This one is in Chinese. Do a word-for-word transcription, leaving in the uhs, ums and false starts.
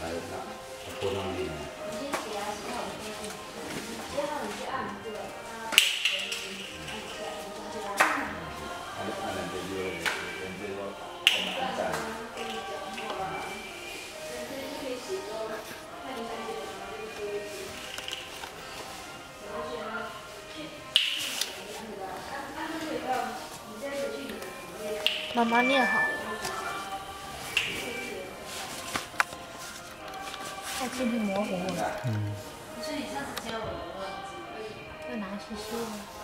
来拿拨上去。按按两个月，人家说很难干。 妈妈念好。太视频模糊了。 嗯。 要拿去修了。